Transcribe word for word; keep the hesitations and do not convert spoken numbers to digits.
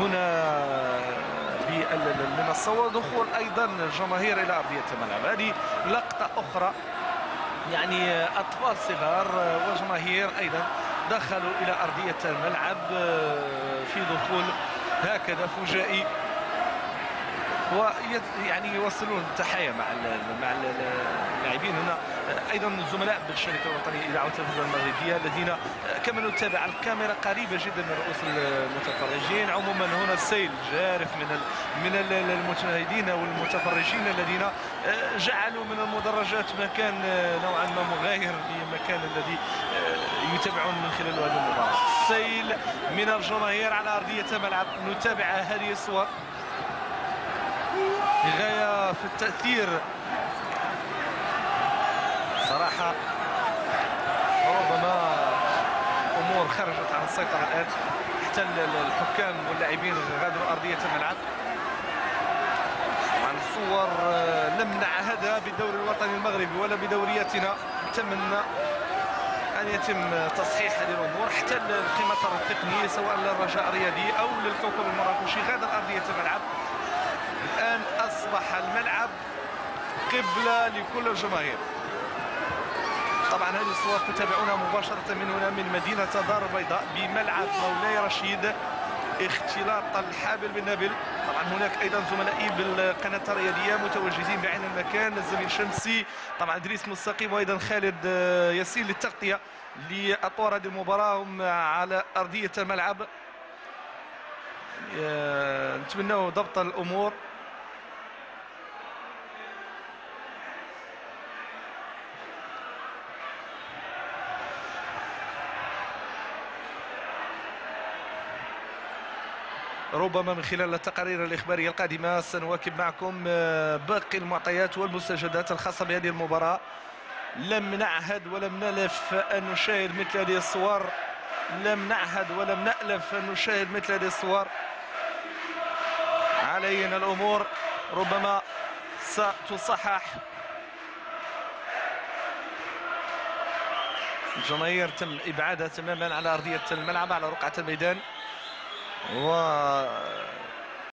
هنا بالمنصة، ودخول أيضا الجماهير إلى أرضية الملعب. هذه لقطة أخرى، يعني أطفال صغار وجماهير أيضا دخلوا إلى أرضية الملعب في دخول هكذا فجائي، ويعني يوصلون التحايا مع مع اللاعبين. هنا ايضا الزملاء بالشركه الوطنيه للاذاعه والتلفزيون المغربيه الذين كما نتابع الكاميرا قريبه جدا من رؤوس المتفرجين. عموما هنا السيل جارف من من المشاهدين والمتفرجين الذين جعلوا من المدرجات مكان نوعا ما مغاير للمكان الذي يتابعون من خلال هذه المباراه. السيل من الجماهير على ارضيه ملعب، نتابع هذه الصور غاية في التأثير صراحة. ربما أمور خرجت عن السيطرة الآن، حتى الحكام واللاعبين غادروا أرضية الملعب. طبعا الصور لم نعهدها بالدوري الوطني المغربي ولا بدورياتنا، نتمنى أن يتم تصحيح هذه الأمور. حتى القيمة التقنية سواء للرجاء الرياضي أو للكوكب المراكشي غادر أرضية الملعب. الآن أصبح الملعب قبلة لكل الجماهير. طبعا هذه الصور تتابعونها مباشرة من هنا من مدينة دار البيضاء بملعب مولاي رشيد، اختلاط الحابل بالنابل. طبعا هناك أيضا زملائي بالقناة الرياضية متواجدين بعين المكان، الزميل شمسي، طبعا إدريس مستقيم، وأيضا خالد ياسين للتغطية لأطوار هذه المباراة. هم على أرضية الملعب، نتمنى ضبط الأمور. ربما من خلال التقارير الإخبارية القادمة سنواكب معكم باقي المعطيات والمستجدات الخاصة بهذه المباراة. لم نعهد ولم نلف أن نشاهد مثل هذه الصور، لم نعهد ولم نألف أن نشاهد مثل هذه الصور. علينا الأمور ربما ستصحح. الجماهير تم إبعادها تماما على أرضية الملعب، على رقعة الميدان، و